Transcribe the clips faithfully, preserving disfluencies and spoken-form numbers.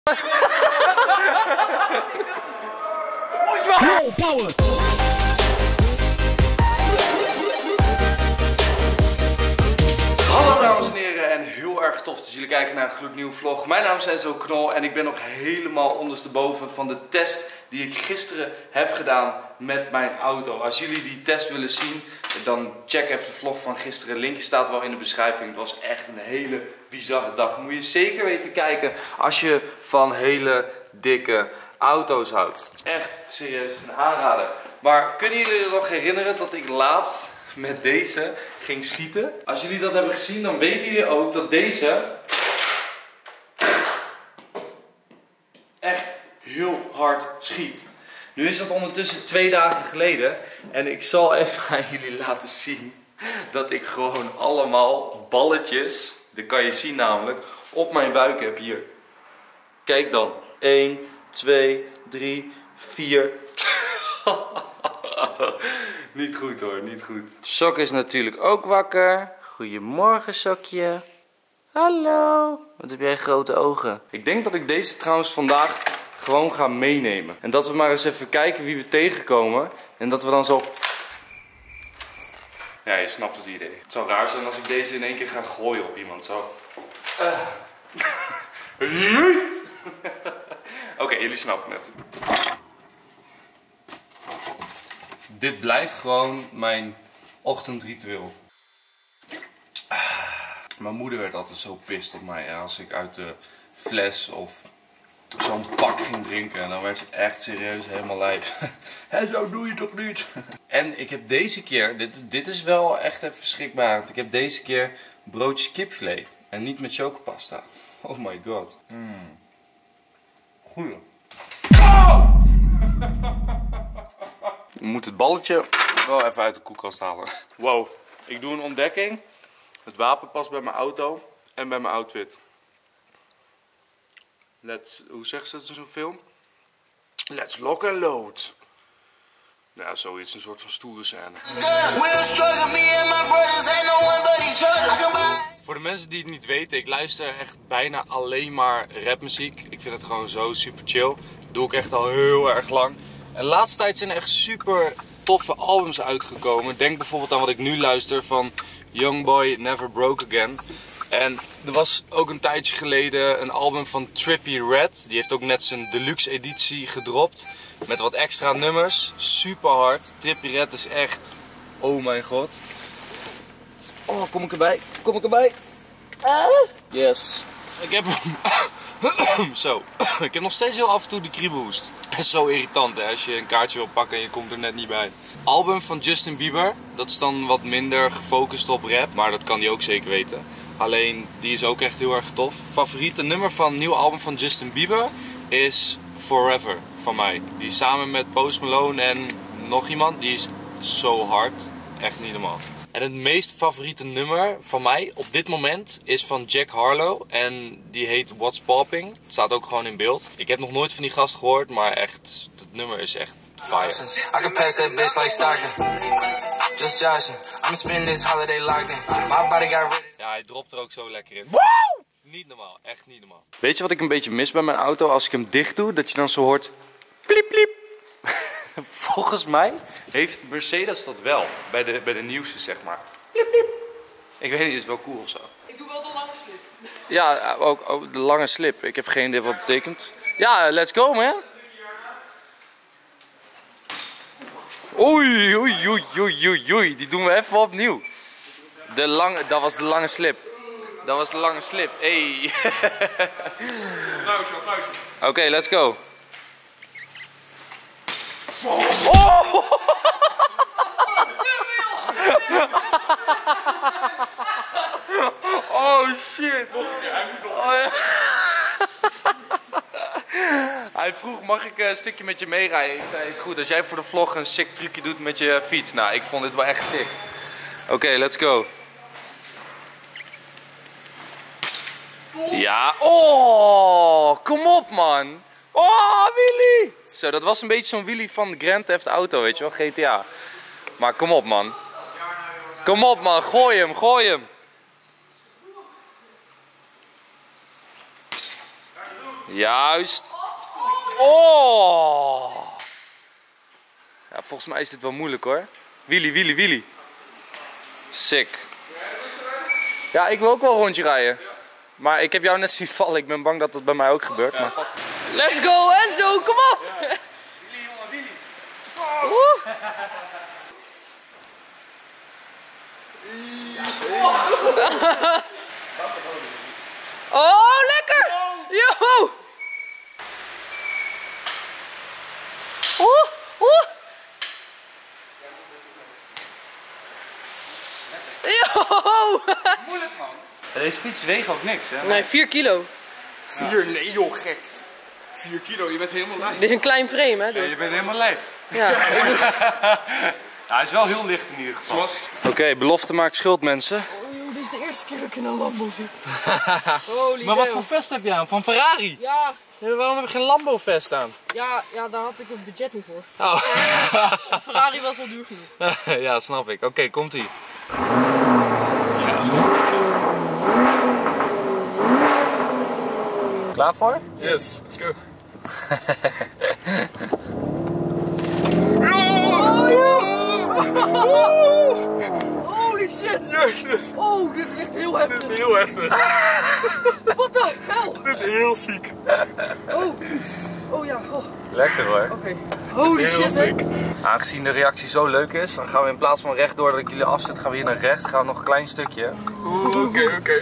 Power. Hallo dames en heren en heel erg tof dat jullie kijken naar een gloednieuwe vlog. Mijn naam is Enzo Knol en ik ben nog helemaal ondersteboven van de test die ik gisteren heb gedaan met mijn auto. Als jullie die test willen zien, dan check even de vlog van gisteren. Het linkje staat wel in de beschrijving. Het was echt een hele bizarre dag. Moet je zeker weten kijken als je van hele dikke auto's houdt. Echt serieus een aanrader. Maar kunnen jullie je nog herinneren dat ik laatst met deze ging schieten? Als jullie dat hebben gezien, dan weten jullie ook dat deze echt heel hard schiet. Nu is dat ondertussen twee dagen geleden en ik zal even aan jullie laten zien dat ik gewoon allemaal balletjes, dat kan je zien namelijk, op mijn buik heb hier. Kijk dan. één, twee, drie, vier. Niet goed hoor, niet goed. Sok is natuurlijk ook wakker. Goedemorgen Sokje. Hallo. Wat heb jij grote ogen. Ik denk dat ik deze trouwens vandaag gewoon ga meenemen. En dat we maar eens even kijken wie we tegenkomen. En dat we dan zo... Ja, je snapt het idee. Het zou raar zijn als ik deze in één keer ga gooien op iemand. Zo. Uh. Oké, okay, jullie snappen het. Dit blijft gewoon mijn ochtendritueel. Mijn moeder werd altijd zo pist op mij als ik uit de fles of zo'n pak ging drinken. En dan werd ze echt serieus helemaal lijp. Hé, zo doe je toch niet? En ik heb deze keer, dit, dit is wel echt even schrikbarend. Ik heb deze keer broodjes kipfilet. En niet met chocopasta. Oh my god. Mm. Goeie. Oh! Ik moet het balletje wel even uit de koelkast halen. Wow, ik doe een ontdekking. Het wapen past bij mijn auto en bij mijn outfit. Let's, hoe zegt ze het in zo'n film? Let's lock and load. Nou, zoiets, een soort van stoere scène. Voor de mensen die het niet weten, ik luister echt bijna alleen maar rapmuziek. Ik vind het gewoon zo super chill. Dat doe ik echt al heel erg lang. En de laatste tijd zijn er echt super toffe albums uitgekomen. Denk bijvoorbeeld aan wat ik nu luister van Youngboy Never Broke Again. En er was ook een tijdje geleden een album van Trippie Redd. Die heeft ook net zijn deluxe editie gedropt. Met wat extra nummers. Super hard. Trippie Redd is echt... Oh mijn god. Oh, kom ik erbij? Kom ik erbij? Ah. Yes. Ik heb... Zo. Ik heb nog steeds heel af en toe de kriebelhoest. Dat is zo irritant hè, als je een kaartje wil pakken en je komt er net niet bij. Album van Justin Bieber. Dat is dan wat minder gefocust op rap. Maar dat kan die ook zeker weten. Alleen, die is ook echt heel erg tof. Favoriete nummer van het nieuwe album van Justin Bieber is Forever van mij. Die is samen met Post Malone en nog iemand. Die is zo hard. Echt niet normaal. En het meest favoriete nummer van mij op dit moment is van Jack Harlow. En die heet What's Popping. Het staat ook gewoon in beeld. Ik heb nog nooit van die gast gehoord, maar echt, het nummer is echt fire. I can pass that bitch like Stockton. Just joshing. I'm spending this holiday locked in. My body got ready. Ja, hij dropt er ook zo lekker in. Woo! Niet normaal, echt niet normaal. Weet je wat ik een beetje mis bij mijn auto? Als ik hem dicht doe, dat je dan zo hoort... Pliep, pliep. Volgens mij heeft Mercedes dat wel. Bij de, bij de nieuwste, zeg maar. Pliep, pliep. Ik weet niet, is wel cool of zo. Ik doe wel de lange slip. Ja, ook, ook de lange slip. Ik heb geen idee wat het betekent. Ja, let's go man. Oei, oei, oei, oei, oei, oei. Die doen we even opnieuw. De lange, dat was de lange slip. Dat was de lange slip. Hey. Applausje, applausje. Oké, okay, let's go. Oh! Oh shit. Oh, ja. Hij vroeg, mag ik een stukje met je meerijden? Ik zei, is goed. Als jij voor de vlog een sick trucje doet met je fiets. Nou, ik vond dit wel echt sick. Oké, okay, let's go. Ja, oh, kom op man. Oh, Willy. Zo, dat was een beetje zo'n Willy van Grand Theft Auto, weet je wel, G T A. Maar kom op man. Kom op man, gooi hem, gooi hem. Juist. Oh. Ja, volgens mij is dit wel moeilijk hoor. Wheelie, wheelie, wheelie. Sick. Ja, ik wil ook wel een rondje rijden. Maar ik heb jou net zien vallen. Ik ben bang dat dat bij mij ook gebeurt. Maar... Let's go Enzo, kom op! Wheelie jongen, wheelie. Oh, lekker! Yo! Oeh, oeh! Yo! Moeilijk man. Deze fiets weegt ook niks hè? Nee, vier kilo. vier? Nee joh, gek. vier kilo, je bent helemaal lijf. Dit is een klein frame, hè? Ja, je bent helemaal lijf. Ja. Ja, hij is wel heel licht in ieder geval. Oké, okay, belofte maakt schuld mensen. Oh, dit is de eerste keer dat ik in een Lambo zit. Holy maar wat voor vest heb je aan? Van Ferrari? Ja. Ja, waarom heb je geen Lambo vest aan? Ja, ja, daar had ik het budget niet voor. Oh. Een Ferrari was al duur genoeg. Ja, snap ik. Oké, okay, komt ie. Klaar voor? Yes, let's go. Holy shit! Oh, dit is echt heel heftig. Dit is heel heftig. Wat de hel? Dit is heel ziek. Oh, oh ja. Oh. Lekker hoor. Oké. Okay. Holy heel shit. ziek. Aangezien de reactie zo leuk is, dan gaan we in plaats van rechtdoor dat ik jullie afzet, gaan we hier naar rechts. Gaan we nog een klein stukje. Oeh, oké, oké.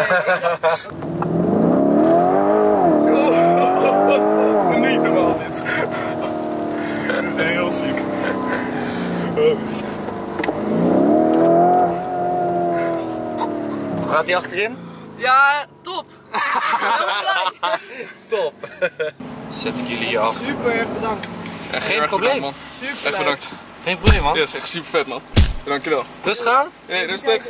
Niet normaal dit. Dit is heel ziek. Oh, shit. Hoe gaat hij achterin? Ja, top. Helemaal blij. Top. Zet ik jullie hier af. Super erg bedankt. Ja, geen Erg probleem. bedankt, man. Super Echt blij. bedankt. Geen probleem man. Ja, dat is echt super vet man. Dankjewel. Rustig aan. Nee, rustig.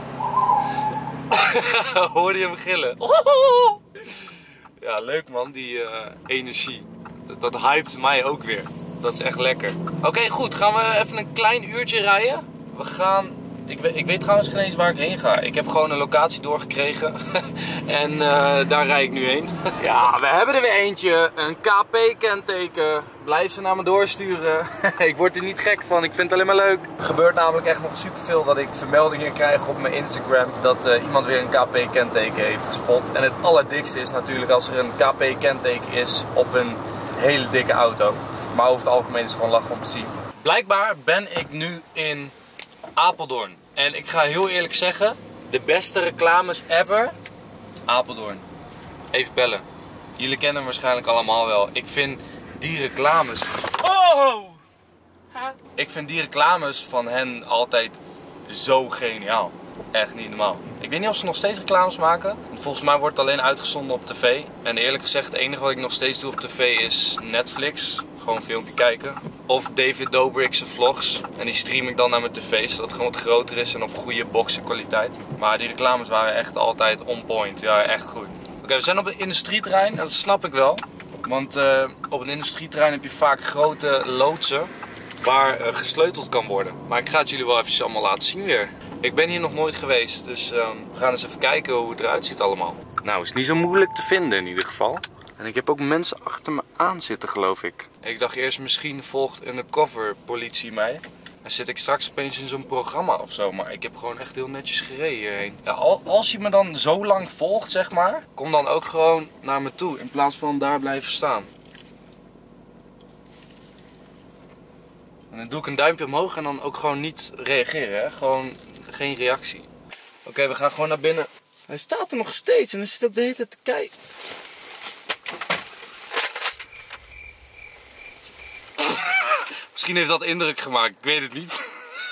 Hoorde je hem gillen? Ja, leuk man, die uh, energie. Dat, dat hypt mij ook weer. Dat is echt lekker. Oké, okay, goed. Gaan we even een klein uurtje rijden. We gaan... Ik weet, ik weet trouwens geen eens waar ik heen ga. Ik heb gewoon een locatie doorgekregen. En uh, daar rijd ik nu heen. Ja, we hebben er weer eentje. Een K P-kenteken. Blijf ze naar me doorsturen. Ik word er niet gek van. Ik vind het alleen maar leuk. Er gebeurt namelijk echt nog superveel dat ik vermeldingen krijg op mijn Instagram. Dat uh, iemand weer een K P-kenteken heeft gespot. En het allerdikste is natuurlijk als er een K P-kenteken is op een hele dikke auto. Maar over het algemeen is het gewoon lachen om te zien. Blijkbaar ben ik nu in Apeldoorn. En ik ga heel eerlijk zeggen, de beste reclames ever, Apeldoorn. Even bellen. Jullie kennen hem waarschijnlijk allemaal wel. Ik vind die reclames... Oh! Ik vind die reclames van hen altijd zo geniaal. Echt niet normaal. Ik weet niet of ze nog steeds reclames maken. Volgens mij wordt het alleen uitgezonden op tv. En eerlijk gezegd, het enige wat ik nog steeds doe op tv is Netflix. Gewoon een filmpje kijken. Of David Dobrik's vlogs. En die stream ik dan naar mijn tv, zodat het gewoon wat groter is en op goede boxenkwaliteit. Maar die reclames waren echt altijd on point. Ja, echt goed. Oké, okay, we zijn op een industrieterrein. En dat snap ik wel. Want uh, op een industrieterrein heb je vaak grote loodsen waar uh, gesleuteld kan worden. Maar ik ga het jullie wel even allemaal laten zien weer. Ik ben hier nog nooit geweest, dus uh, we gaan eens even kijken hoe het eruit ziet allemaal. Nou, is niet zo moeilijk te vinden in ieder geval. En ik heb ook mensen achter me aan zitten, geloof ik. Ik dacht eerst, misschien volgt undercover politie mij. Dan zit ik straks opeens in zo'n programma of zo. Maar ik heb gewoon echt heel netjes gereden hierheen. Ja, als je me dan zo lang volgt, zeg maar, kom dan ook gewoon naar me toe. In plaats van daar blijven staan. En dan doe ik een duimpje omhoog en dan ook gewoon niet reageren. Hè? Gewoon geen reactie. Oké, okay, we gaan gewoon naar binnen. Hij staat er nog steeds en hij zit ook de hele tijd te kijken. Misschien heeft dat indruk gemaakt, ik weet het niet.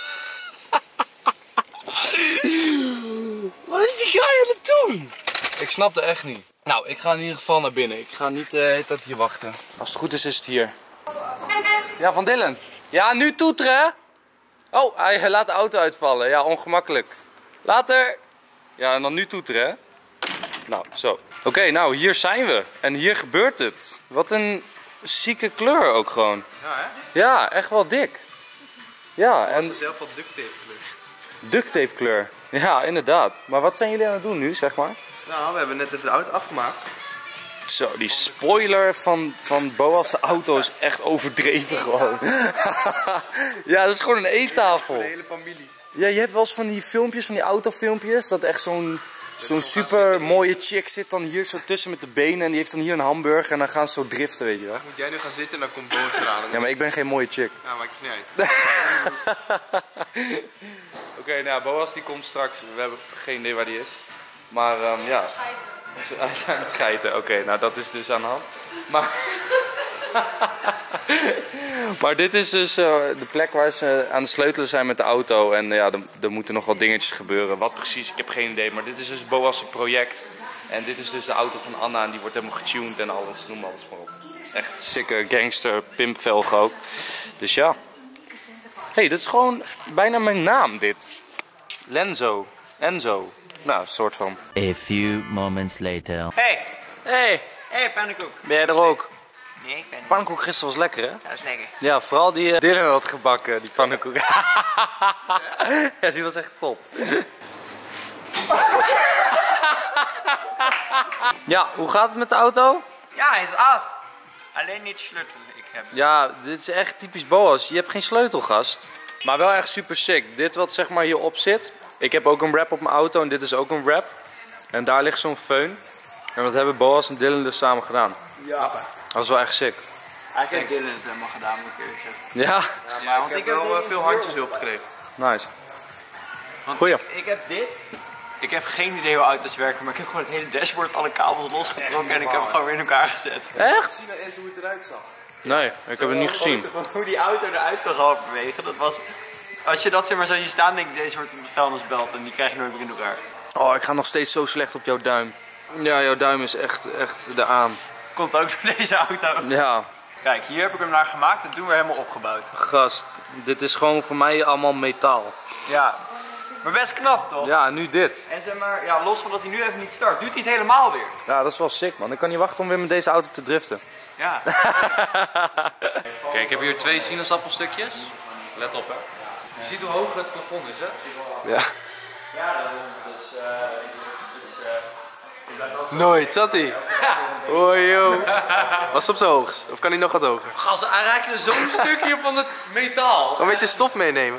Wat is die guy aan het doen? Ik snap het echt niet. Nou, ik ga in ieder geval naar binnen. Ik ga niet uh, tot hier wachten. Als het goed is, is het hier. Ja, Van Dillen. Ja, nu toeteren. Oh, hij laat de auto uitvallen. Ja, ongemakkelijk. Later. Ja, en dan nu toeteren, hè? Nou, zo. Oké, okay, nou, hier zijn we. En hier gebeurt het. Wat een zieke kleur ook gewoon. Ja, hè? Ja, echt wel dik. Ja, en... Dat is zelf wat duct tape kleur. Duct tape kleur. Ja, inderdaad. Maar wat zijn jullie aan het doen nu, zeg maar? Nou, we hebben net even de auto afgemaakt. Zo, die spoiler van, van Boas' auto is echt overdreven gewoon. Ja, dat is gewoon een eettafel. De hele familie. Ja, je hebt wel eens van die filmpjes, van die autofilmpjes, dat echt zo'n zo'n super mooie chick zit dan hier zo tussen met de benen en die heeft dan hier een hamburger en dan gaan ze zo driften, weet je wel. Moet jij nu gaan zitten en dan komt Boas eraan. Ja, maar ik ben geen mooie chick. Ja, maakt het niet uit. Oké, okay, nou Boas die komt straks, we hebben geen idee waar die is. Maar um, ja, hij is aan het schijten. Oké, okay, nou dat is dus aan de hand. Maar, maar dit is dus uh, de plek waar ze aan het sleutelen zijn met de auto. En uh, ja, er, er moeten nog wat dingetjes gebeuren. Wat precies, ik heb geen idee. Maar dit is dus Boas' project. En dit is dus de auto van Anna en die wordt helemaal getuned en alles. Noem alles maar op. Echt sikke gangster, pimpvelg ook. Dus ja. Hé, hey, dit is gewoon bijna mijn naam dit. Lenzo. Enzo. Nou, een soort van. A few moments later. Hey, Hey, hey, pannenkoek. ben jij er ook? Nee, ik ben niet. Pannenkoek gisteren was lekker, hè? Dat is lekker. Ja, vooral die uh, Dylan had gebakken, die pannenkoek. Ja, die was echt top. Ja, hoe gaat het met de auto? Ja, hij is af. Alleen niet sleutelen. Ik heb. Ja, dit is echt typisch Boas. Je hebt geen sleutelgast. Maar wel echt super sick. Dit wat zeg maar hierop zit. Ik heb ook een wrap op mijn auto en dit is ook een wrap. En daar ligt zo'n föhn. En dat hebben Boas en Dylan dus samen gedaan. Ja. Dat is wel echt sick. Hij heeft Dylan het helemaal gedaan, moet ik eerlijk zeggen. Ja, Ja, maar want ik heb ik heb wel dit uh, veel handjeshulp gekregen. nice. Want Goeie. ik, ik heb dit. Ik heb geen idee hoe auto's werken, maar ik heb gewoon het hele dashboard, alle kabels losgetrokken en ik heb hem gewoon weer in elkaar gezet. Echt? Zie nou eens hoe het eruit zag. Nee, ik heb het niet gezien. Gewoon hoe die auto eruit zou gaan bewegen, dat was... Als je dat zeg maar zo ziet staan, denk ik, deze wordt een vuilnisbelt en die krijg je nooit meer in elkaar. Oh, ik ga nog steeds zo slecht op jouw duim. Ja, jouw duim is echt, echt de aan. Komt ook door deze auto. Ja, Kijk, hier heb ik hem naar gemaakt en toen weer helemaal opgebouwd. gast. Dit is gewoon voor mij allemaal metaal. Ja, maar best knap toch? Ja, nu dit. En zeg maar, ja, los van dat hij nu even niet start, doet hij het helemaal weer. Ja, dat is wel sick, man. Ik kan niet wachten om weer met deze auto te driften. Ja. Kijk, ik heb hier twee sinaasappelstukjes. Let op, hè. Je ziet hoe hoog het plafond is, hè? Ja. Ja, dus, uh, dus uh, Nooit, Tati. Hoi joh. Was het op zijn hoogst? Of kan hij nog wat hoger? Gast, hij raakte zo'n stukje van het metaal. Gewoon een beetje stof meenemen.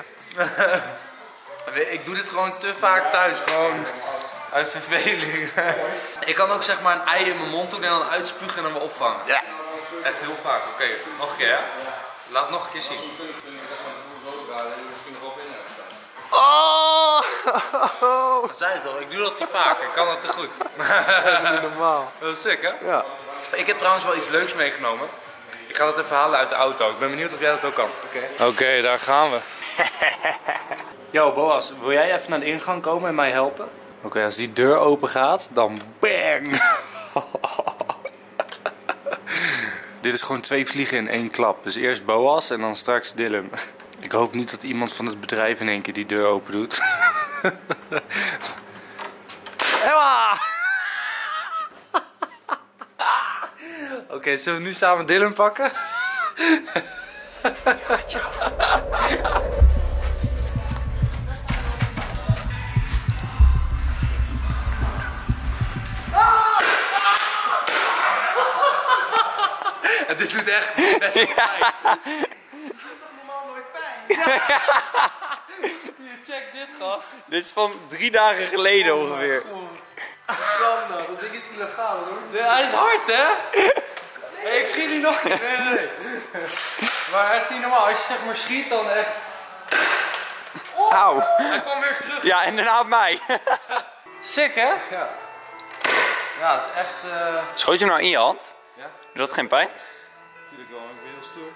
Ik doe dit gewoon te vaak thuis, gewoon uit verveling. Ik kan ook zeg maar een ei in mijn mond doen en dan uitspugen en dan weer opvangen. Ja. Echt heel vaak. Oké, okay, nog een keer, hè? Laat het nog een keer zien. Oh! Dat zei het al, ik doe dat te vaak. Ik kan dat te goed. Dat is niet normaal. Dat is sick, hè? Ja. Ik heb trouwens wel iets leuks meegenomen. Ik ga dat even halen uit de auto. Ik ben benieuwd of jij dat ook kan. Oké, okay. okay, daar gaan we. Yo, Boas, wil jij even naar de ingang komen en mij helpen? Oké, okay, als die deur open gaat, dan bang! Dit is gewoon twee vliegen in één klap. Dus eerst Boas en dan straks Dylan. Ik hoop niet dat iemand van het bedrijf in één keer die deur open doet. Emma! Oké, okay, zullen we nu samen Dylan pakken? En dit doet echt best wel pijn. Check dit, gast. dit is van drie dagen geleden ongeveer. Nou, dat ding is illegaal hoor. Ja, hij is hard, hè? Hey, ik schiet niet nog. Nee, nee, nee. Maar echt niet normaal. Als je zeg maar schiet, dan echt... Auw. Hij kwam weer terug. Ja, en daarna op mij. Sick, hè? Ja. Ja, het is echt... Uh... Schoot je hem nou in je hand? Ja. Is dat geen pijn? Natuurlijk wel, ik ben heel stoer.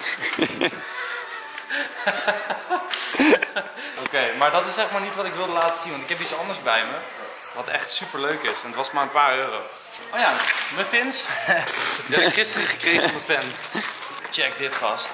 Oké, okay, maar dat is zeg maar niet wat ik wilde laten zien, want ik heb iets anders bij me. Wat echt super leuk is. En het was maar een paar euro. Oh ja, muffins. Die heb ik gisteren gekregen van mijn fan. Check dit, gast.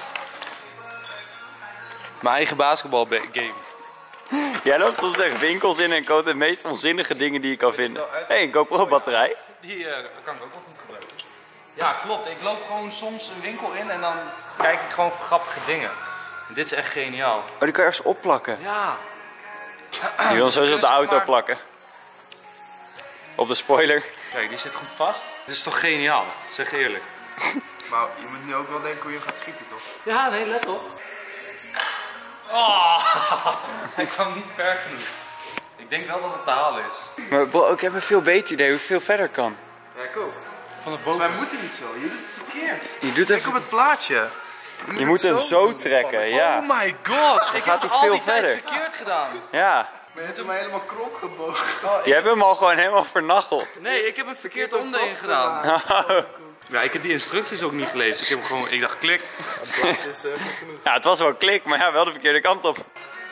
Mijn eigen basketbalgame. Jij loopt soms echt winkels in en koopt de meest onzinnige dingen die je kan vinden. Hé, hey, een GoPro batterij. Die uh, kan ik ook wel goed gebruiken. Ja, klopt. Ik loop gewoon soms een winkel in en dan kijk ik gewoon voor grappige dingen. En dit is echt geniaal. Oh, die kan je ergens opplakken. Ja. Die wil sowieso op de auto plakken. op de spoiler. Kijk, die zit goed vast. Dit is toch geniaal? Zeg eerlijk. Maar je moet nu ook wel denken hoe je gaat schieten, toch? Ja, nee, let op. Oh, hij kwam niet ver genoeg. Ik denk wel dat het te halen is. Maar bro, ik heb een veel beter idee hoe het veel verder kan. Ja, ik ook. Van de Wij boven. moeten niet zo, je doet het verkeerd. Je doet Kijk even... op het plaatje. Je moet, Je moet het hem zo doen. trekken, ja. Oh my god. Ik gaat heb hij al veel die tijd verder. verkeerd gedaan. Ja. Maar je hebt hem helemaal krop gebogen. Je hebt hem al gewoon helemaal vernacheld. Nee, ik heb een verkeerd onderdeel gedaan. Ja, ik heb die instructies ook niet gelezen. Ik heb hem gewoon, ik dacht klik. Het is uh, goed genoeg. Ja, het was wel klik, maar ja, wel de verkeerde kant op.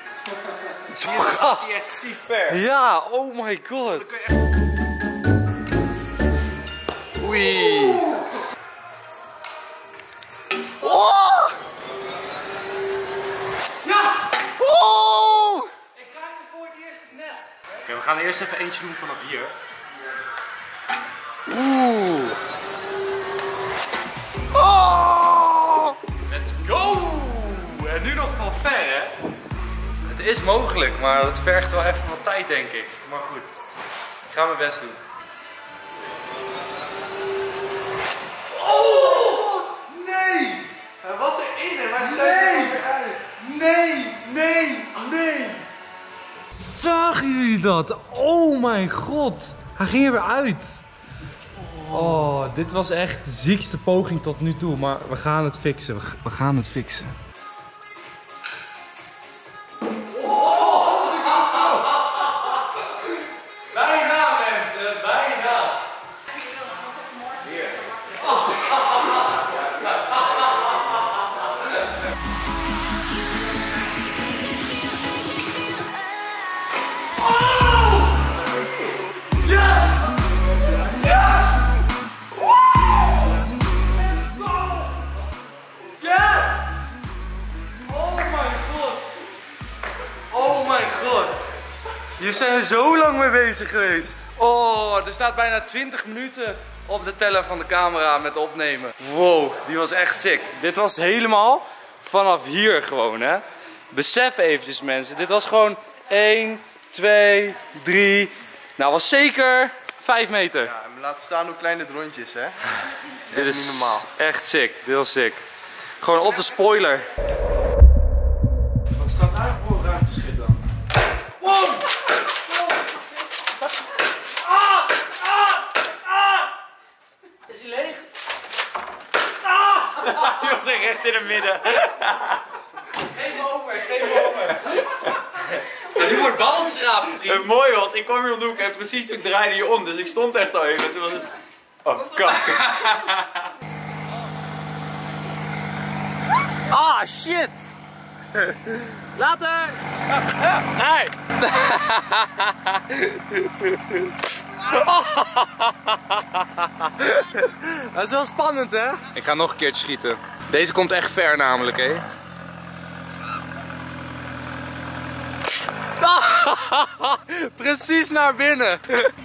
Gast. Echt ziek ver. Ja, oh my god. Oei. Oh! Ja! Oh! Ik raakte voor het eerst het net. Oké, we gaan eerst even eentje doen vanaf hier. Oeh. Oh! Let's go! En nu nog van ver, hè? Het is mogelijk, maar het vergt wel even wat tijd, denk ik. Maar goed, ik ga mijn best doen. Oh! Nee! Hij was erin en wij zijn er weer uit. Nee, nee, nee! Zagen jullie dat? Oh mijn god! Hij ging er weer uit. Oh, dit was echt de ziekste poging tot nu toe. Maar we gaan het fixen. We, we gaan het fixen. Bijna mensen, bijna! Hier zijn we zo lang mee bezig geweest. Oh, er staat bijna twintig minuten op de teller van de camera met opnemen. Wow, die was echt sick. Dit was helemaal vanaf hier gewoon, hè. Besef eventjes mensen, dit was gewoon één, twee, drie, nou was zeker vijf meter. Ja, en laat staan hoe klein het rondje is, hè. Het is Dit echt is niet normaal. echt sick, dit was sick. Gewoon op de spoiler. Wat staat daar voor ruimteschip dan? Wow! Ah! Ah! Ah! Is hij leeg? Ah! Je was echt recht in het midden. Geef me over, geef me over. Ja, nu wordt ballenschrapen, vriend. Het mooie was, ik kwam hier om de hoek en precies toen draaide je om, dus ik stond echt al even. Toen was het... Oh, kak. Ah, shit! Later! Hey! Dat is wel spannend, hè? Ik ga nog een keertje schieten. Deze komt echt ver namelijk, hè? Precies naar binnen.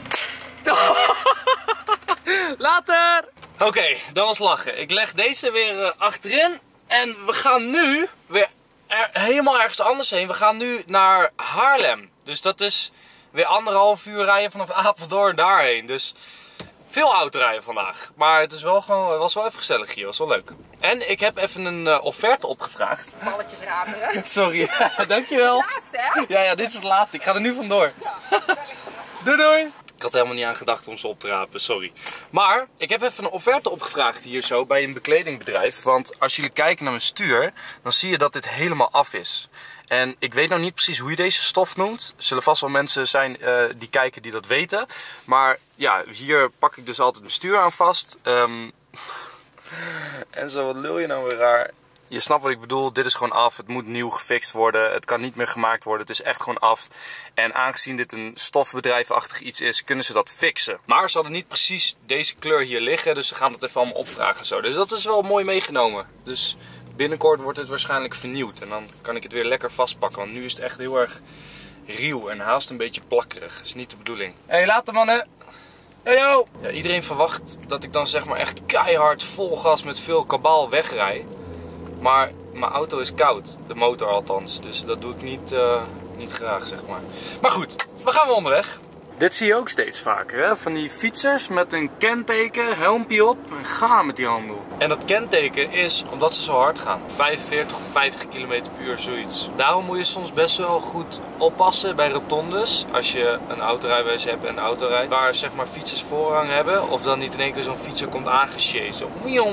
Later! Oké, okay, dat was lachen. Ik leg deze weer uh, achterin. En we gaan nu weer er, helemaal ergens anders heen. We gaan nu naar Haarlem. Dus dat is weer anderhalf uur rijden vanaf Apeldoorn daarheen. Dus veel autorijden vandaag. Maar het, is wel gewoon, het was wel even gezellig hier. Het was wel leuk. En ik heb even een uh, offerte opgevraagd. Balletjes raperen. Sorry, dankjewel. Laatste, hè? Ja, ja, dit is het laatste. Ik ga er nu vandoor. Doei doei. Ik had helemaal niet aan gedacht om ze op te rapen, sorry. Maar ik heb even een offerte opgevraagd hier zo bij een bekledingbedrijf. Want als jullie kijken naar mijn stuur, dan zie je dat dit helemaal af is. En ik weet nou niet precies hoe je deze stof noemt. Er zullen vast wel mensen zijn uh, die kijken die dat weten. Maar ja, hier pak ik dus altijd mijn stuur aan vast. Um... en zo, wat lul je nou weer raar? Je snapt wat ik bedoel, dit is gewoon af, het moet nieuw gefixt worden, het kan niet meer gemaakt worden, het is echt gewoon af. En aangezien dit een stofbedrijfachtig iets is, kunnen ze dat fixen. Maar ze hadden niet precies deze kleur hier liggen, dus ze gaan het even allemaal opvragen zo. Dus dat is wel mooi meegenomen. Dus binnenkort wordt het waarschijnlijk vernieuwd en dan kan ik het weer lekker vastpakken. Want nu is het echt heel erg ruw en haast een beetje plakkerig, dat is niet de bedoeling. Hé, hey, later mannen! Hey yo! Ja, iedereen verwacht dat ik dan zeg maar echt keihard vol gas met veel kabaal wegrij. Maar mijn auto is koud, de motor althans, dus dat doe ik niet, uh, niet graag zeg maar. Maar goed, we gaan weer onderweg. Dit zie je ook steeds vaker, hè? Van die fietsers met een kenteken, helmpje op en gaan met die handel. En dat kenteken is omdat ze zo hard gaan. vijfenveertig of vijftig kilometer per uur, zoiets. Daarom moet je soms best wel goed oppassen bij rotondes. Als je een autorijbewijs hebt en een auto rijdt. Waar zeg maar fietsers voorrang hebben. Of dan niet in één keer zo'n fietser komt aangesjezen.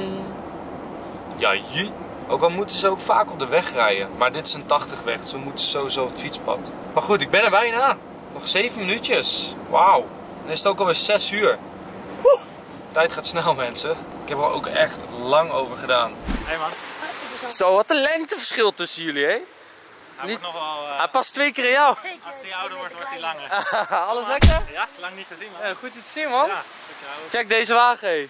Ja, je. Ook al moeten ze ook vaak op de weg rijden. Maar dit is een tachtig weg, dus we moeten sowieso op het fietspad. Maar goed, ik ben er bijna. Nog zeven minuutjes. Wauw. Dan is het ook alweer zes uur. Woe. Tijd gaat snel, mensen. Ik heb er ook echt lang over gedaan. Hé man. Zo, wat een lengteverschil tussen jullie, hè? Hij Niet... wordt nog wel... Uh... Hij past twee keer in jou. Als hij ouder wordt, wordt hij langer. Alles lekker? Ja, lang niet gezien man. Ja, goed je te zien, man. Ja, goed je houden. Check deze wagen, hé.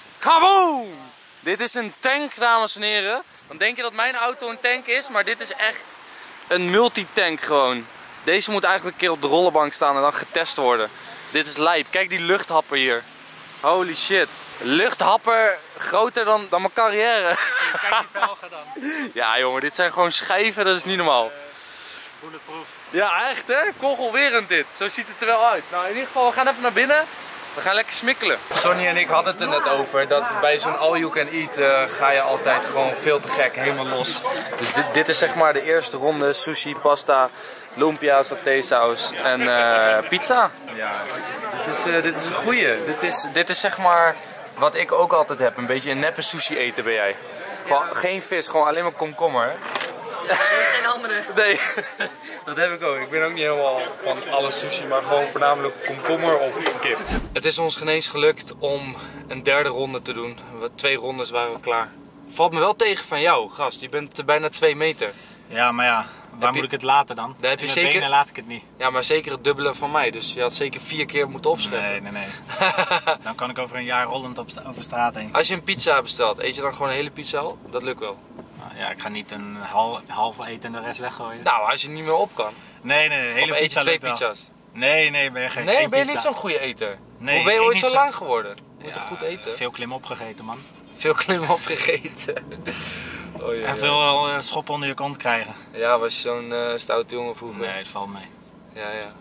Kaboom! Dit is een tank, dames en heren. Dan denk je dat mijn auto een tank is, maar dit is echt een multitank gewoon. Deze moet eigenlijk een keer op de rollenbank staan en dan getest worden. Dit is lijp. Kijk die luchthapper hier. Holy shit. Luchthapper groter dan, dan mijn carrière. Kijk die velgen dan. Ja jongen, dit zijn gewoon schijven, dat is niet normaal. Uh, bulletproof. Ja echt hè, kogelwerend dit. Zo ziet het er wel uit. Nou in ieder geval, we gaan even naar binnen. We gaan lekker smikkelen. Sonny en ik hadden het er net over dat bij zo'n all you can eat uh, ga je altijd gewoon veel te gek, helemaal los. Dus dit, dit is zeg maar de eerste ronde, sushi, pasta, lumpia, satésaus en uh, pizza. Ja, dit is, uh, dit is een goeie. Dit is, dit is zeg maar wat ik ook altijd heb, een beetje een neppe sushi eten ben jij. Gewoon, geen vis, gewoon alleen maar komkommer. Geen andere. Nee, dat heb ik ook. Ik ben ook niet helemaal van alle sushi, maar gewoon voornamelijk komkommer of kip. Het is ons geen eens gelukt om een derde ronde te doen. Twee rondes waren we klaar. Valt me wel tegen van jou, gast. Je bent bijna twee meter. Ja, maar ja, waar Heb moet je- ik het laten dan? Daar heb je In zeker- de benen laat ik het niet. Ja, maar zeker het dubbele van mij. Dus je had zeker vier keer moeten opschrijven. Nee, nee, nee. Dan kan ik over een jaar rollend op sta- over straat heen. Als je een pizza bestelt, eet je dan gewoon een hele pizza op? Dat lukt wel. Nou, ja, ik ga niet een half, half eten en de rest weggooien. Nou, als je niet meer op kan. Nee, nee, nee. Hele Of eet je pizza twee lukt wel. pizza's? Nee, nee, ben je geen Nee, één ben je pizza. niet zo'n goede eter? Nee, Hoe ben je ik ooit niet zo zo- lang geworden? Je moet Ja, toch goed eten? Veel klim opgegeten, man. Veel klim opgegeten. Oh, ja, En ja. veel uh, schop onder je kont krijgen. Ja, was je zo'n uh, stoute jongen vroeger? Nee, het valt mee. Ja, ja.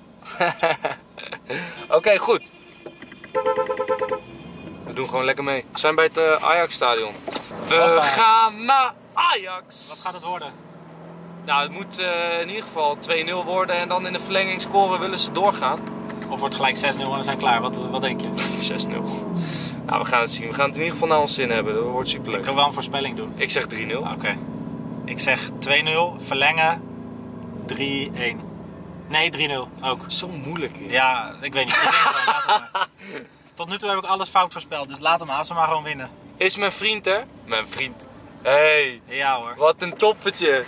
Oké, okay, goed. We doen gewoon lekker mee. We zijn bij het uh, Ajax-stadion. We Hoppa. gaan naar Ajax. Wat gaat het worden? Nou, het moet uh, in ieder geval twee nul worden en dan in de verlenging scoren willen ze doorgaan. Of wordt gelijk zes nul en we zijn klaar? Wat, wat denk je? zes nul. Nou, we gaan het zien. We gaan het in ieder geval naar ons zin hebben. Dat wordt super leuk. Ik kan wel een voorspelling doen. Ik zeg drie nul. Oké. Okay. Ik zeg twee nul, verlengen, drie een. Nee, drie nul ook. Zo moeilijk hier. Ja, ik weet niet. Ik denk gewoon, laat hem maar. Tot nu toe heb ik alles fout voorspeld, dus laat hem maar, als ze maar gewoon winnen. Is mijn vriend er? Mijn vriend. Hey, Ja hoor. wat een toppertje.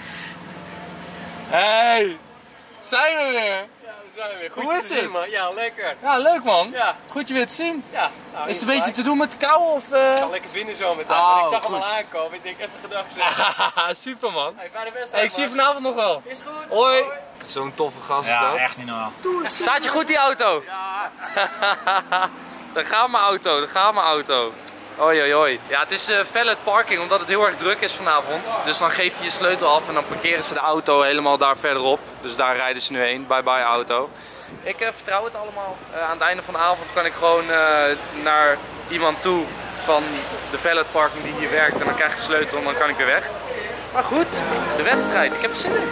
Hey, zijn we weer? Goed Hoe te is zien, het? man. Ja, lekker. Ja, leuk man. Ja. Goed je weer te zien. Ja, nou, Is het een beetje te doen met de kou of? Uh... Ik ga lekker binnen zo meteen. Oh, want ik zag hem goed. al aankomen. Ik denk even gedag zeggen. Super man. Hey, fijne wedstrijd. Hey, ik zie je man. vanavond nog wel. Is goed. Hoi. Zo'n toffe gast is Ja, dat. echt niet normaal. Staat je goed die auto? Ja. Daar gaat mijn auto, daar gaat mijn auto. Oei, oei, oei. Ja, het is uh, valet parking omdat het heel erg druk is vanavond. Dus dan geef je je sleutel af en dan parkeren ze de auto helemaal daar verderop. Dus daar rijden ze nu heen. Bye bye auto. Ik uh, vertrouw het allemaal. Uh, aan het einde van de avond kan ik gewoon uh, naar iemand toe van de valet parking die hier werkt. En dan krijg ik de sleutel en dan kan ik weer weg. Maar goed, de wedstrijd. Ik heb er zin in.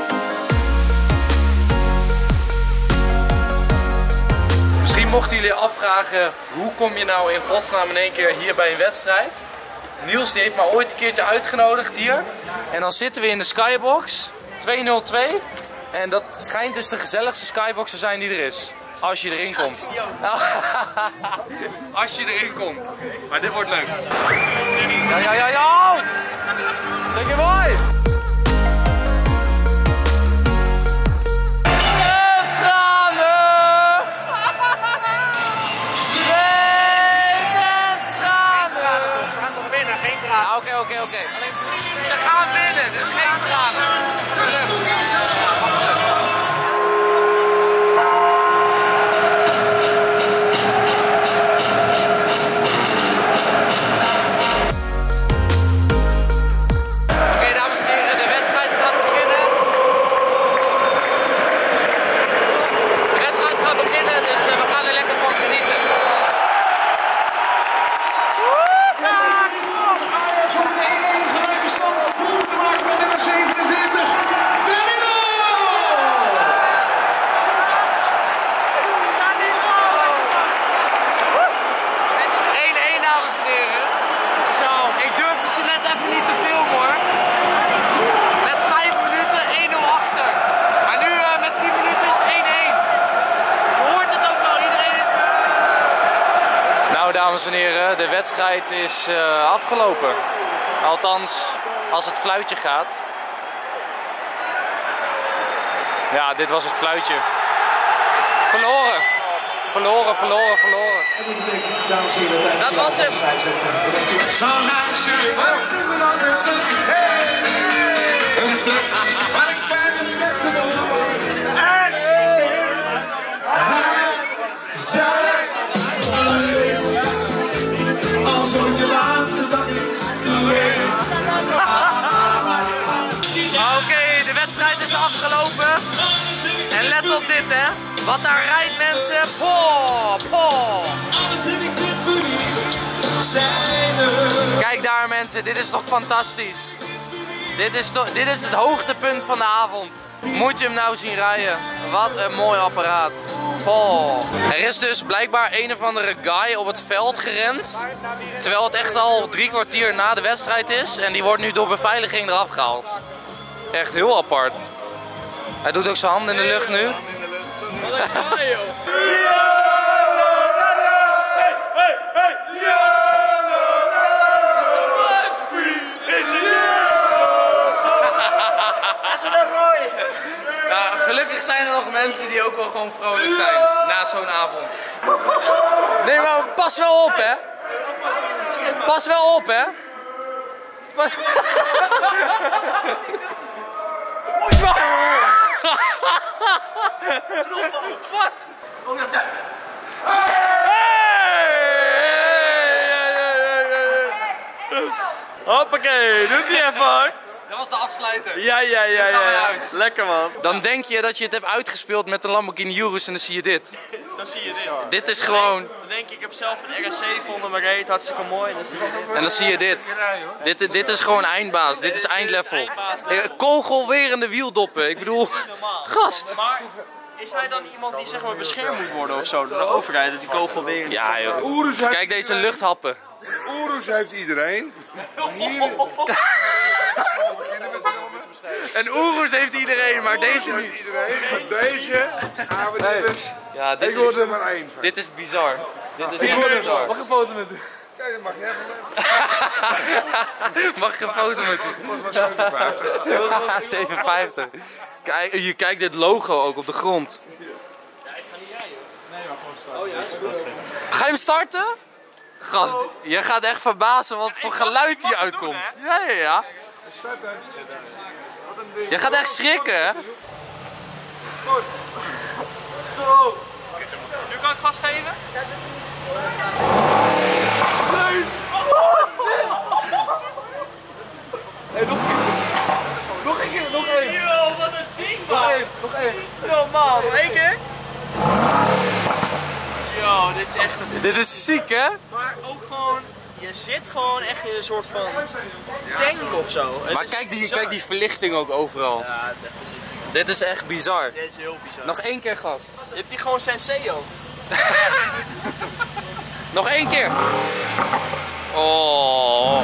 Misschien mochten jullie afvragen, hoe kom je nou in godsnaam in één keer hier bij een wedstrijd? Niels die heeft me ooit een keertje uitgenodigd hier. En dan zitten we in de Skybox, twee nul twee. En dat schijnt dus de gezelligste Skybox te zijn die er is. Als je erin komt. Als je erin komt. Maar dit wordt leuk. Ja, ja, ja, ja! Zeg je mooi! Oké, oké, oké. Ze gaan winnen, dus geen tranen. Oké, dames en heren, de wedstrijd gaat beginnen. De wedstrijd gaat beginnen. film hoor. Met vijf minuten één nul achter. Maar nu uh, met tien minuten is het één één. Je hoort het ook wel, iedereen is... Nou dames en heren, de wedstrijd is uh, afgelopen. Althans, als het fluitje gaat. Ja, dit was het fluitje. Verloren. Verloren, verloren, verloren. En dat betekent, dames en heren, Dat was hem. Als het je laatste dag is. Oké, de wedstrijd is afgelopen. En let op dit hè. Wat daar rijdt mensen. Poh, poh. Kijk daar mensen, dit is toch fantastisch. Dit is, toch, dit is het hoogtepunt van de avond. Moet je hem nou zien rijden. Wat een mooi apparaat. Oh. Er is dus blijkbaar een of andere guy op het veld gerend. Terwijl het echt al drie kwartier na de wedstrijd is. En die wordt nu door beveiliging eraf gehaald. Echt heel apart. Hij doet ook zijn handen in de lucht nu. Wat een guy joh. Ja, gelukkig zijn er nog mensen die ook wel gewoon vrolijk zijn na zo'n avond. Nee, maar pas wel op, hè? Pas wel op, hè? Pas... Wat? Hoppakee, doet hij even hoor. Dat was de afsluiter. Ja, ja, ja, gaan we ja. naar huis. Lekker man. Dan denk je dat je het hebt uitgespeeld met een Lamborghini Urus en dan zie je dit. Dan zie je dit. Dit is gewoon... Dan denk ik, ik heb zelf een R S C onder mijn reet, hartstikke mooi. Dan zie je dit. En dan zie je dit. Dit, dit is gewoon eindbaas. Dit is eindlevel. Eh, Kogelwerende wieldoppen. Ik bedoel, gast. Maar is hij dan iemand die zeg maar beschermd moet worden of zo door de overheid, dat die kogel weer... Ja joh. Oerus heeft, Kijk deze luchthappen. Oerus heeft iedereen. Hier, Een Urus heeft iedereen, maar deze heeft niet. iedereen. Deze, avonddippers. Ja, dit Ik word is, er maar één van. dit is bizar. Dit is echt bizar. Mag een foto met u? Ja, dat mag jij van Mag ik een foto met u? mij. Dat was zevenenvijftig. zevenenvijftig. Kijk, je kijkt dit logo ook op de grond. Ga je hem starten? Gast, je gaat echt verbazen wat voor geluid hier uitkomt. Ja, ja, ja. Je gaat echt schrikken, hè? Zo. Nu kan ik gas geven? Nee. Nog een keer, nog één. Yo, wat een ding man. Nog één, nog één. Yo man, nog één keer. Yo, dit is echt een... Dit is ziek, hè? Maar ook gewoon, je zit gewoon echt in een soort van tank of zo. Het Maar is kijk die, bizar. kijk die verlichting ook overal. Ja, het is echt te zien. Dit is echt bizar. Dit is heel bizar. Nog één keer gas. Je hebt hier gewoon Senseo. Nog één keer. Oh.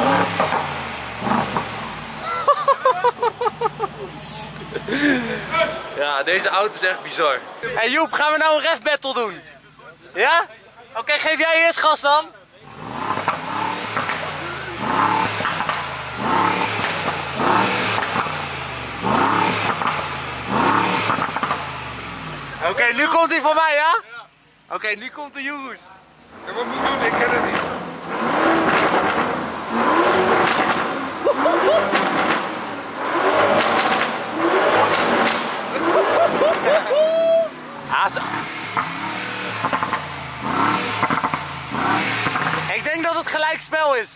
Ja, deze auto is echt bizar. Hey Joep, gaan we nou een ref battle doen? Ja? Oké, okay, geef jij eerst gas dan. Oké, okay, nu komt hij van mij, ja? Oké, okay, nu komt de Urus. Ja, wat moet ik doen? Ik ken het niet. Ah, zo. Ik denk dat het gelijkspel is.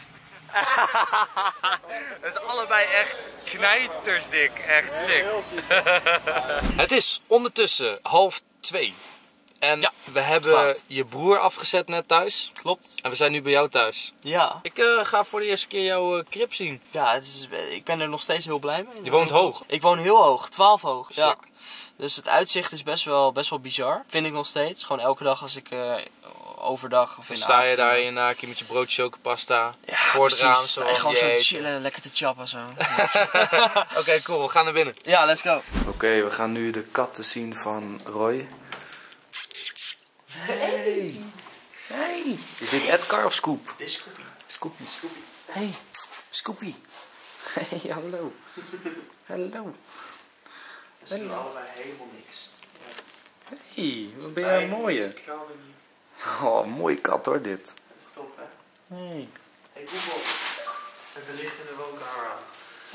Dat is allebei echt knijtersdik. Echt sick. Het is ondertussen half twee. En ja, we hebben slaat. je broer afgezet net thuis. Klopt. En we zijn nu bij jou thuis. Ja. Ik uh, ga voor de eerste keer jouw uh, crib zien. Ja, het is, ik ben er nog steeds heel blij mee. Je woont hoog? Ik woon heel hoog, twaalf hoog. Sick. Ja. Dus het uitzicht is best wel, best wel bizar. Vind ik nog steeds. Gewoon elke dag als ik uh, overdag of in Dan de sta je avond. daar in je naakje met je broodje chocopasta. Ja, voor het raam. precies. Zo Sta je gewoon je zo te eten. chillen, lekker te chappen zo. Oké, okay, cool. We gaan naar binnen. Ja, let's go. Oké, okay, we gaan nu de katten zien van Roy. Hey! Hey! Is dit Edgar of Scoop? Dit is Scoopy. Scoopy. Scoopy. Hey, Scoopy. Hey, hallo. Hallo. We zien allebei helemaal niks. Hey, wat ben jij een mooie. Ik kan het niet. Oh, mooie kat hoor, dit. Dat is top, hè? Hey. Hey Google, even licht in de woonkamer aan.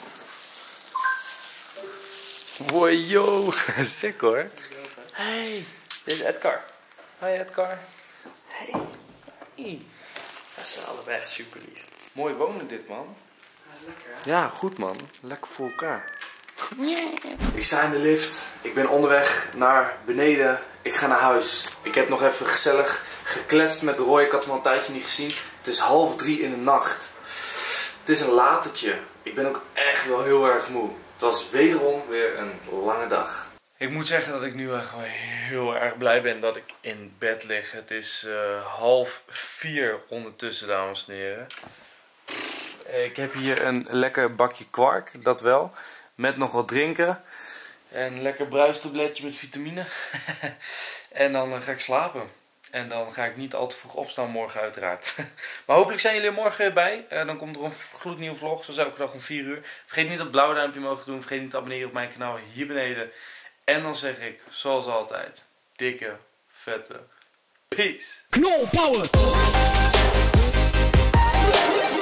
Wow, yo. Sick hoor. Hey, dit is Edgar. Hi Edgar. Hey. Hey. Ja, ze zijn allebei echt super lief. Mooi wonen dit man. Ja, lekker hè? Ja, goed man. Lekker voor elkaar. Ik sta in de lift. Ik ben onderweg naar beneden. Ik ga naar huis. Ik heb nog even gezellig gekletst met Roy. Ik had hem al een tijdje niet gezien. Het is half drie in de nacht. Het is een latertje. Ik ben ook echt wel heel erg moe. Het was wederom weer een lange dag. Ik moet zeggen dat ik nu echt wel heel erg blij ben dat ik in bed lig. Het is uh, half vier ondertussen, dames en heren. Ik heb hier een lekker bakje kwark, dat wel. Met nog wat drinken. En een lekker bruistabletje met vitamine. En dan uh, ga ik slapen. En dan ga ik niet al te vroeg opstaan morgen uiteraard. Maar hopelijk zijn jullie er morgen weer bij. Uh, dan komt er een gloednieuwe vlog, zoals elke dag om vier uur. Vergeet niet dat blauwe duimpje mogen doen. Vergeet niet te abonneren op mijn kanaal hier beneden. En dan zeg ik, zoals altijd, dikke, vette peace. Knol power!